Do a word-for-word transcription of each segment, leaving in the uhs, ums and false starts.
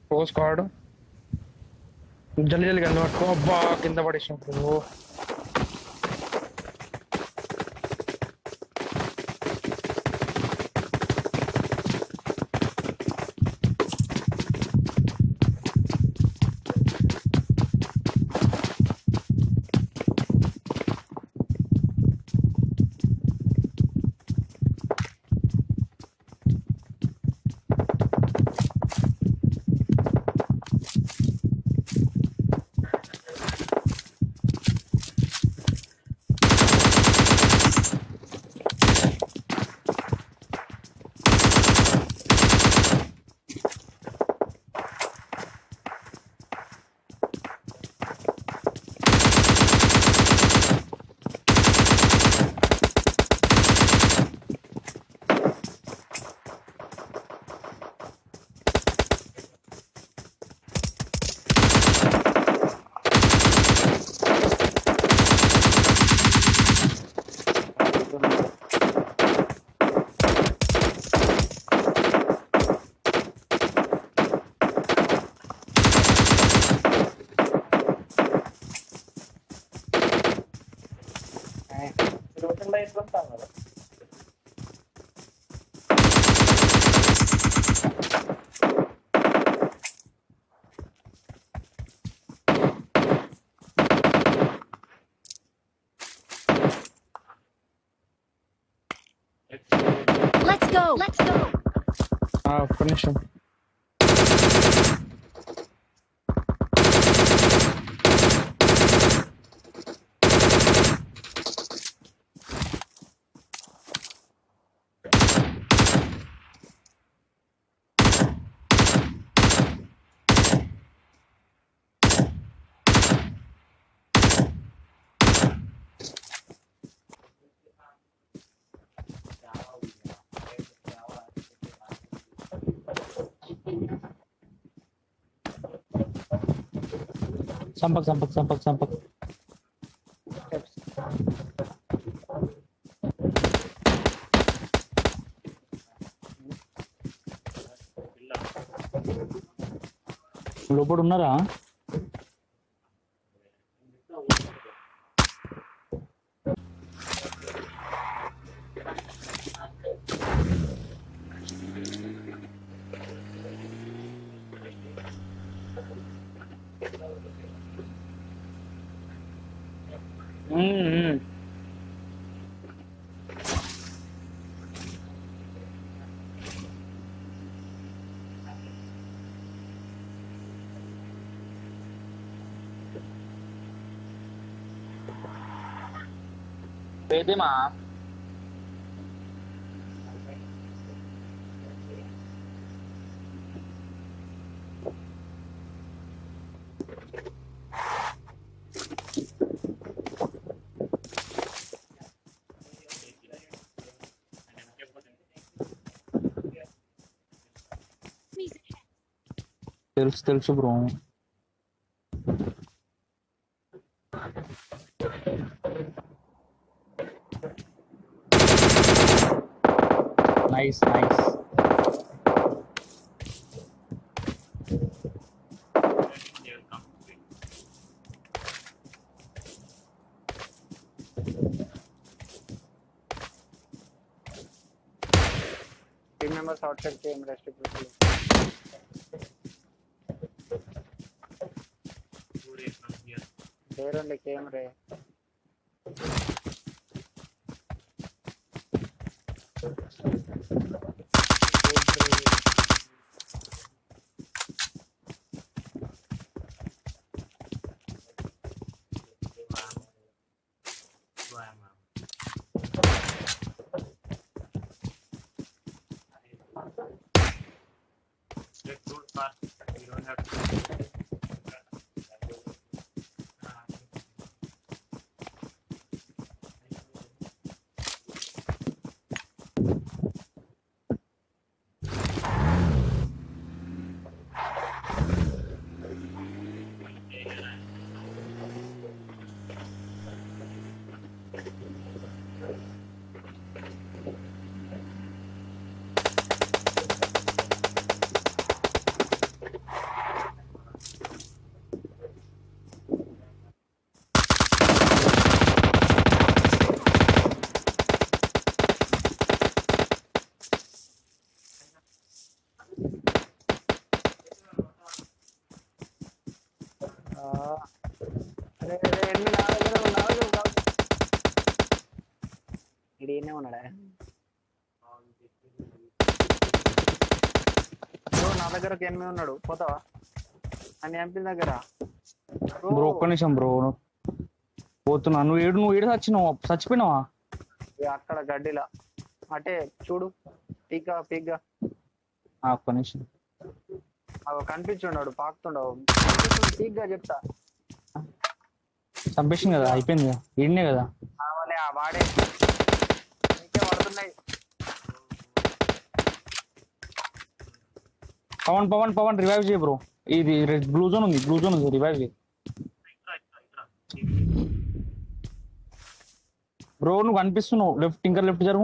ఓ squad జల్లి జల్లి gun పట్టుకో. అబ్బా కింద పడేసినప్పుడు Let's go. Let's go. ఒక్క నిమిషం. సంపక్ సంపక్ సంపక్ సంపక్ లోపల ఉన్నారా? Pwede ma. తెలుసు తెలుసు bro. Nice nice. Team members outside came rest quickly. There only came re. You don't have to. అరే అరే ఎన్ని నా దగ్గర నా దగ్గర కాదు ఇది ఏనే ఉన్నాడా బ్రో నా దగ్గర ఎనిమిది ఉన్నాడు పోతావా అని ఎంపీ దగ్గర బ్రో ఒక్క నిమిషం బ్రో పోతున్నా నువ్వు ఏడు నువ్వు ఏడు చచ్చినావు చచ్చిపోయినావా అక్కడ గడ్డిలా అంటే చూడు పీగ్గా పీగ్గా ఒక్క నిమిషం అవి కనిపించున్నాడు పాకుతుండవు పీగ్గా చెప్తా చంపేసింది కదా అయిపోయింది ఈడనే కదా కావాలి ఆ వాడే ఇంకే పడుతున్నాయి పవన్ పవన్ పవన్ రివైవ్ చేయ బ్రో ఇది బ్లూ జోన్ ఉంది బ్లూ జోన్ ఉంది రివైవ్ చేయి బ్రో నువ్వు కనిపిస్తున్నావు లెఫ్ట్ ఇంకా లెఫ్ట్ జరుగు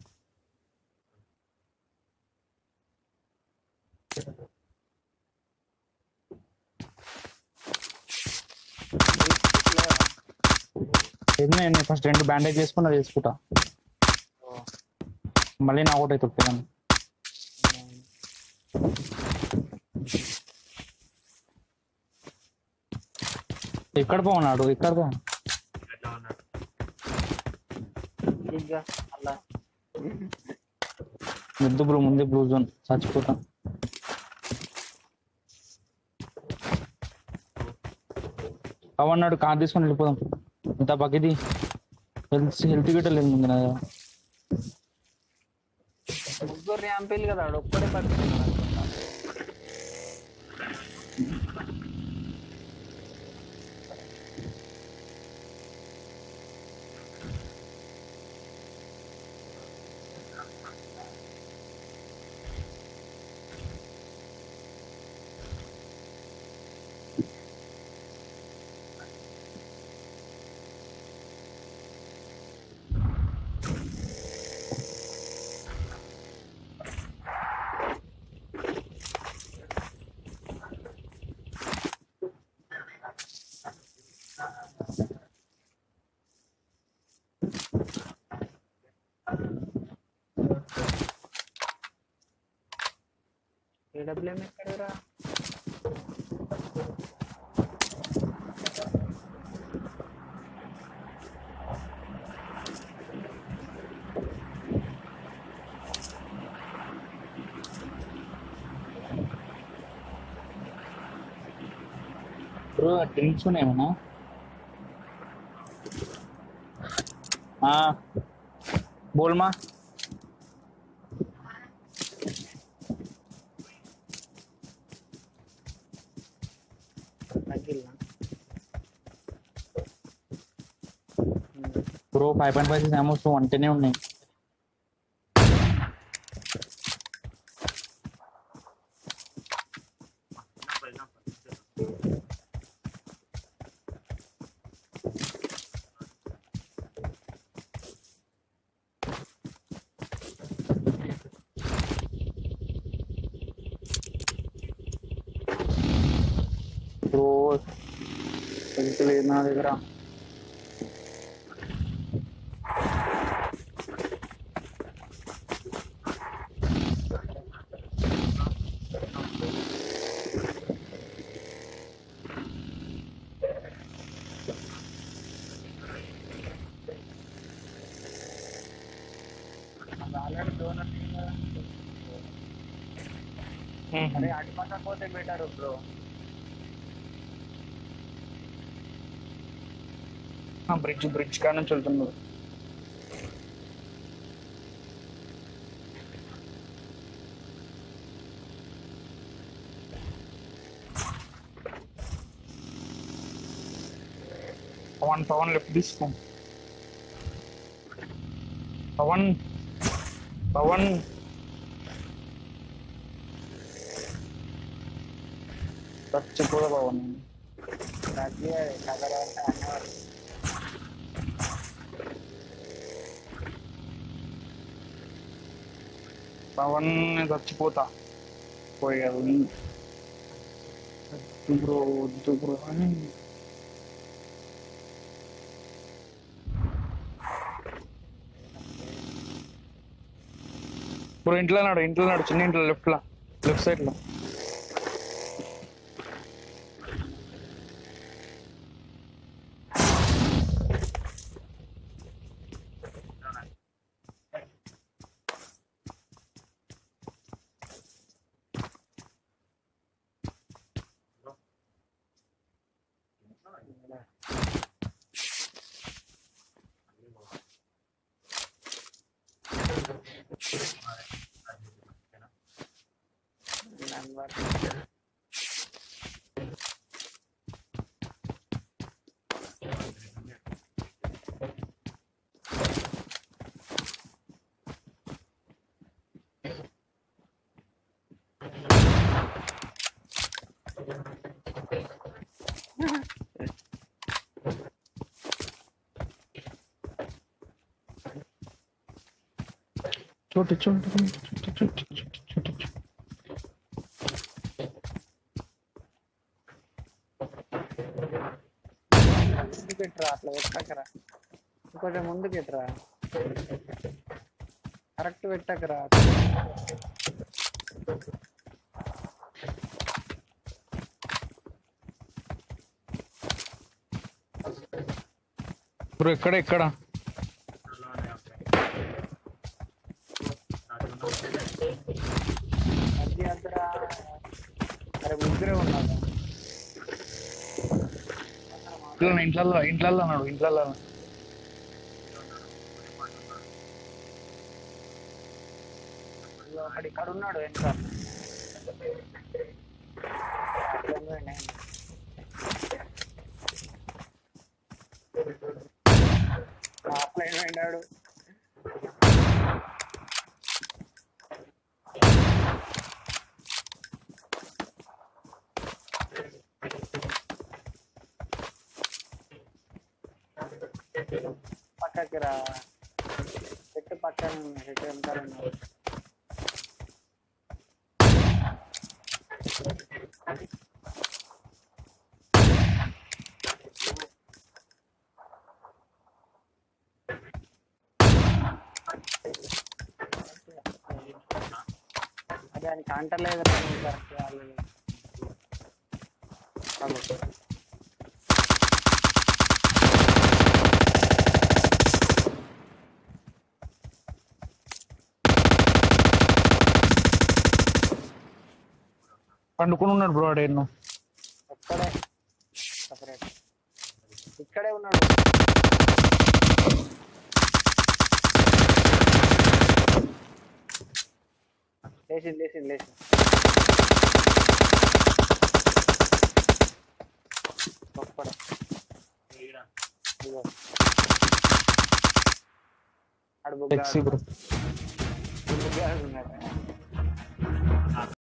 నేను ఫస్ట్ రెండు బ్యాండేజ్ చేసుకున్నా చేసుకుంటా మళ్ళీ నా ఒకటి తొక్కాను ఎక్కడ పోన్నాడు ఎక్కడ పో ముద్దు బ్రో ముందే బ్లూ జోన్ చచ్చిపోతాం అవన్నాడు కార్ తీసుకొని వెళ్ళిపోదాం ఇంత పక్కది హెల్త్ హెల్త్ గిట్ట లేదు ముందు నా ముగ్గురు ర్యాంపీలు కదా ఒక్కడే పడుతుంది ఏడబ్ల్యూఎం ఎక్కడరా బ్రో డ్రింక్స్ ఉన్నాయేమన్నా బోల్మా bro five point five six amounts వంటనే ఉన్నాయి బ్రో ఎంత లేదు నా దగ్గర అరే అటు పక్క పోతే బెటర్ బ్రో బ్రిడ్జ్ బ్రిడ్జ్ కాడ నుంచి వెళ్తున్నాడు పవన్ పవన్ లెఫ్ట్ తీసుకో పవన్ పవన్ చచ్చిపోదా పవన్ పవన్ చచ్చిపోతా పోయాడు బ్రో వద్దు బ్రో అని బ్రో ఇంట్లో నాడు ఇంట్లో నాడు చిన్న ఇంట్లో లెఫ్ట్ లా లెఫ్ట్ సైడ్ లో నెంబర్ छोटे छोटे छोटे छोटे छोटे छोटे ముందుకు ఎట్రా అట్లా పెట్టకరా ఇంకొంచెం ముందుకు ఎట్రా కరెక్ట్ పెట్టకరా బ్రో ఎక్కడ ఎక్కడ అది అద్దరా అరే ముగ్గురే ఉన్నాడు ఇంట్లో ఇంట్లో అన్నాడు ఇంట్లో ఒకటి ఇక్కడ ఉన్నాడు వెనక ఆఫ్లైన్ అయినాడు పక్కకి రా చెట్టు పక్కన చెట్టు వెనకాల ఉన్నాడు అదే అని కాంటలేదు కరెక్ట్ వాళ్ళు పండుకుని ఉన్నాడు బ్రో ఆడేను ఒక్కడే సపరేట్ ఇక్కడే ఉన్నాడు లేచింది లేచింది లేచింది ఒక్కడే ఆడు బుగ్గాడు బ్రో బుగ్గాడు ఉన్నాడు